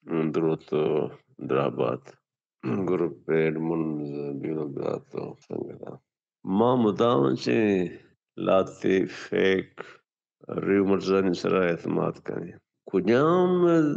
Ndruto drabat gruppe Edmund bilogato sangala. Ma mudawance lati fake rumors आणि सरा اعتماد کنی کجام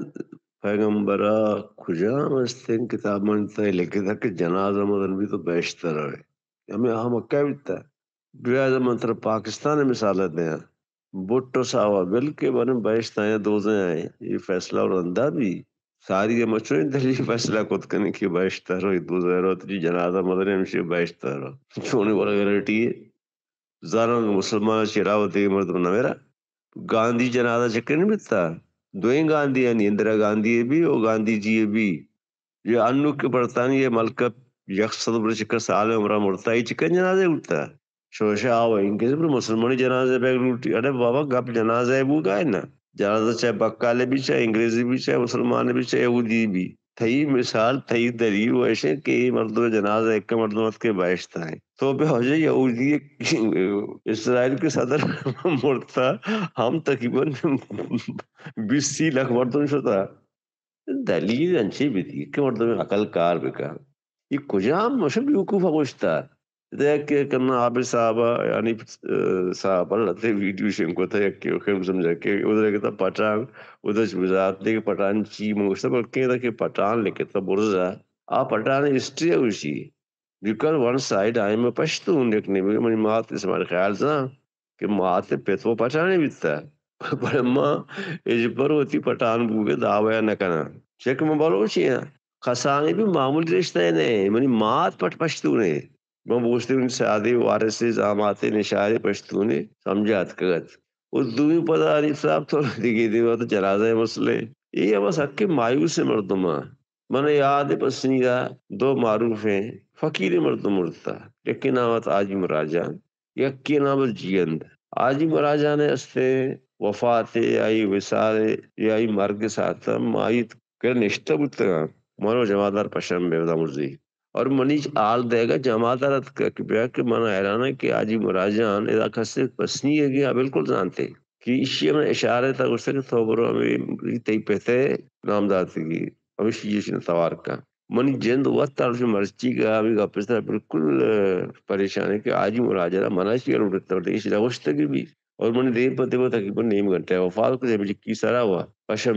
پیغمبرا کجام استن کتاب منتا ہے لکھتا ہے کہ جنازہ مدن بھی تو بیشتر ہے ہمیں ہم اکا بیتا ہے بیاد منتر پاکستان مثالت دیا بھٹو ساوا بل کے بارے میں بیشت آئے دوزیں آئے یہ فیصلہ اور اندہ بھی ساری یہ مچویں دلیل فیصلہ کت کرنے کی بیشتر ہو دوزہ رو تجی جنازہ مدن ہمشی بیشتر ہو چونی والا گرٹی ہے زاران مسلمان چراوتی مردم نمیرا گاندھی جنازہ چکر نہیں بتا دوئیں گاندھی یعنی اندرا گاندھی بھی اور گاندھی جی بھی یہ انو کے برطانیہ ملکہ یکصد بر چکر سال عمرہ مرتائی چکن جنازے اٹھتا شوشا آو انگیز پر مسلمانی جنازے بیگ لوٹی ارے بابا گپ جنازے بو گئے نا جنازہ چاہے بکالے بھی چاہے انگریزی بھی چاہے مسلمان بھی چاہے یہودی بھی تھی مثال تھی دلیل ویسے کہ مردم جنازہ ایک مردمت کے بیشتا ہے تو پہ ہو جائے یہودی اسرائیل کے صدر مرتا ہم تقریباً 20-30 لاکھ مردم شتا دلیل انچی بھی تھی کہ مردم عقل کار بکا یہ کجام مشب بیوقوف گوشتا دیکھ کے کرنا عابد صاحبہ یعنی صاحبہ لتے ویڈیو شنکو تھا یک کے خیم سمجھا کہ ادھر کہتا پٹان ادھر چمزات دے کہ پٹان چی مگوشتا بلکہ تھا کہ پٹان لکھتا برزا پٹان ہسٹری ہے اسی because one side I am a Pashtun لیکن منی مات اس ہمارے خیال سے کہ مات پیتو پٹانے بیتا پر اما اجبر ہوتی پٹان بوگے دعویا نہ کنا چیک میں بلوچی ہیں خسانے بھی معمولی رشتہ ہے نہیں منی مات پشتون ہے میں بوشتے ان سادی وارث زامات نشار پشتون سمجھات کگت اس دوئی پدا علی صاحب تو دیگی دیوا تو جنازہ مسئلے یہ بس حق کے مایوس مردمہ من یاد پسنیدہ دو معروف ہیں فقیر مردم مرتا لیکن نامت آجی مراجان یکی نامت جیند آجی مراجان استے وفات آئی وسال آئی مرگ ساتم آئی کہ نشتہ بودتا منو جمادار پشم بیودا مرزی اور منیچ آل دے گا جمادارت کا کہ من حیران ہے کہ آجی مراجان اذا کسی پسنی ہے گیا بالکل جانتے کہ اسی میں اشارہ تھا اس سے کہ توبرو ہمیں تی پہتے نام داتی گی ہمیشہ یہ توار کا منی جند وقت تعلق مرچی کا ابھی گپستا بالکل پریشان ہے کہ آج ہی مراجعہ مناشی کا اٹھتا ہے اس لوشت کی بھی اور منی دیر پتے وہ تقریباً نیم گھنٹہ ہے وفات کو جب کی سارا ہوا پشم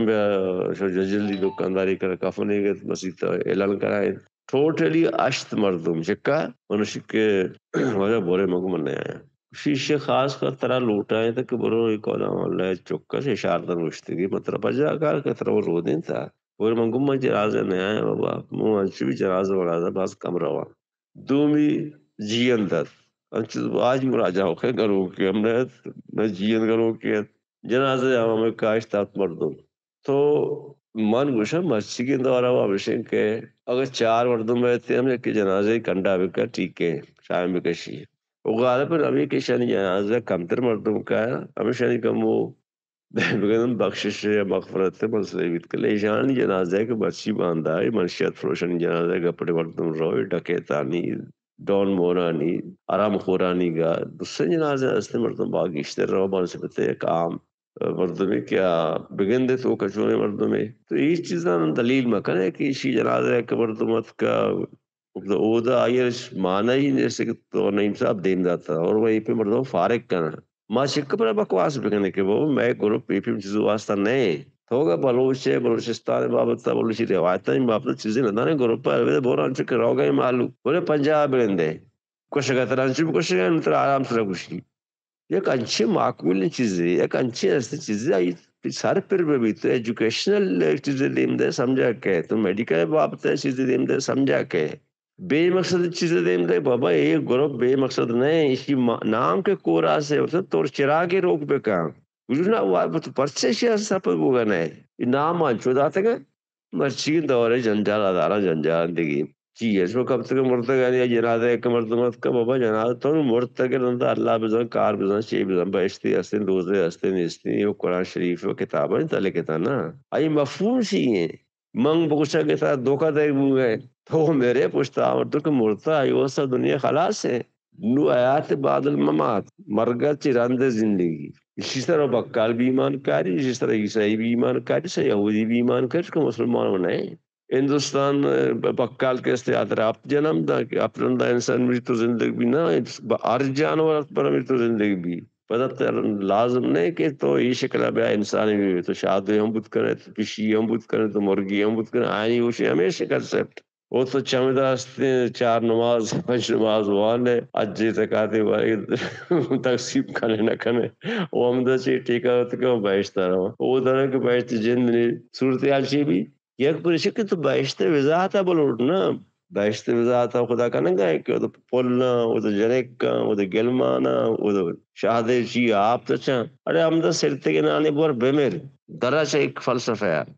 جلدی دکانداری کر کافنے کے مسیح اعلان کرائے ٹوٹلی اشت مردم چکا منشی کے وجہ بورے مگو مننے آیا شیشے خاص کر طرح لوٹا ہے کہ برو ایک اللہ چکا سے اشارتن رشتگی مطلب پجا کار کہ طرح وہ رو دین تھا اور منگم میں جنازہ نیا ہے بابا مو انچ بھی جنازہ ورازہ باز کم روا دومی جین دت انچ آج مراجع ہو کے کرو کہ ہم نے جین کرو کہ جنازہ جاما میں کاشتات مردم تو من گوشا مسجد کے دورہ ہوا بشن کہ اگر 4 مردم رہتے ہم ایک جنازہ کنڈا بکا ٹھیک ہے شایم بکشی وہ غالب نبی کے شانی جنازہ کمتر مردم کا ہے ہمیں شانی کم وہ بگن بخشش مغفرت مسئلہ بیت کل ایشانی جنازہ کے بچی باندھا ہے منشیت فروشن جنازہ کا پڑے مردم روئے ڈکیتانی ڈون مورانی آرام خورانی گا دوسرے جنازہ استے مردم باغ اشتر رو بان سے پتے کام مردمی کیا بگن دے تو کچونے مردمی تو یہ چیزاں دلیل مکن ہے کہ اسی جنازہ کے مردمت کا اودا آئیر مانا ہی جیسے کہ تو نعیم صاحب دین جاتا اور وہی پہ مردم فارغ کرنا ماں شک پر بکواس بکنے کے وہ میں گروپ پی پی چیزوں واسطہ نہیں تو ہوگا بلوچ ہے بلوچستان بابتا بلوچی روایتیں بابتا چیزیں لدانے گروپ پر بوران چکر رو گئے معلوم بولے پنجاب لندے کچھ گا ترانچی کچھ گا انتر آرام سے رکھوشی ایک انچی معقول چیزیں ایک انچی ایسی چیزیں آئی سارے پر بھی تو ایجوکیشنل چیزیں دیم دے سمجھا کہ تو میڈیکل بابتا چیزیں دیم دے سمجھا کہ بے مقصد چیزیں دیم دے بابا ایک گروپ بے مقصد نہیں اسی نام کے کورا سے تو چراغی روک بے کام وجونا ہوا تو پرچے شیئر سب ہوگا نہیں یہ نام آنچو داتے گا مرچین دورے جنجال ادارہ جنجال دیگی چیئے اس میں کب تک مرتگا نہیں جنازہ ایک مردمت کا بابا جنازہ تو مرتگا نندہ اللہ بزن کار بزن شیئی بزن بیشتی استن دوزے استن استن یہ قرآن شریف و کتابہ نہیں تلے کتا نا آئی مفہوم سی ہیں منگ بکشا کے ساتھ دھوکہ دے بو گئے تو میرے پوچھتا آورتو کہ مرتا آئی وہ سا دنیا خلاص ہے نو آیات بعد الممات مرگا چراند زندگی اسی طرح بکال بھی ایمان کاری، جس طرح عیسائی بھی ایمان کاری سے یہودی بھی ایمان کاری کو مسلمانوں نے ہندوستان بکال کے استعادر آپ جنم دا کہ اپنا انسان مری تو زندگی بھی نہ ہر جانور پر مری تو زندگی بھی پتہ لازم نہیں کہ تو یہ شکل بیا انسانی بھی تو شادی ہم بت کریں تو پشی ہم بت کریں تو مرغی ہم بت کریں آئینی وشی ہمیشہ کنسپٹ وہ تو چمداستے چار نماز پنج نماز وانے اجی تکاتے وائی تقسیم کھنے نہ کھنے وہ ہم دا چی ٹھیکا ہوتا کہ وہ بائشتا رہا وہ دانا کہ بائشت جند نے صورتحال چی بھی یک پوری شکل تو بائشت وضاحتا بلوٹ نا بائشت وضاحتا خدا کا ننگا ہے کہ وہ تو پولنا وہ تو جنکا وہ تو گلمانا وہ تو شاہدے چی آپ تو چاہ ارے ہم دا سرتے کے نانے بور بیمیر درہ چا ایک فلسفہ ہے